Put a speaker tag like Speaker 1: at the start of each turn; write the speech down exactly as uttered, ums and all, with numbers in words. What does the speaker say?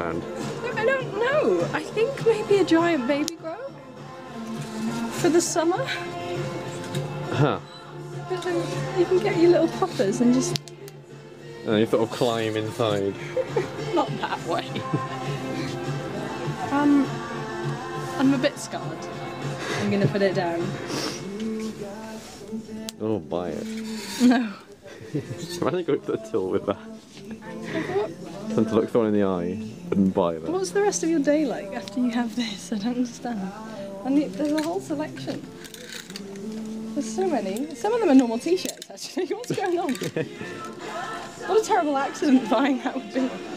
Speaker 1: found?
Speaker 2: I don't know. I think maybe a giant baby grow for the summer.
Speaker 1: Huh.
Speaker 2: But then you can get your little poppers and just...
Speaker 1: And you sort of climb inside.
Speaker 2: Not that way. um, I'm a bit scarred. I'm gonna put it down.
Speaker 1: Oh, buy it.
Speaker 2: No.
Speaker 1: Imagine going to the till with that. And to look someone in the eye and buy that.
Speaker 2: What's the rest of your day like after you have this? I don't understand. And the, there's a whole selection. There's so many. Some of them are normal t-shirts actually. What's going on? What a terrible accident buying that would be.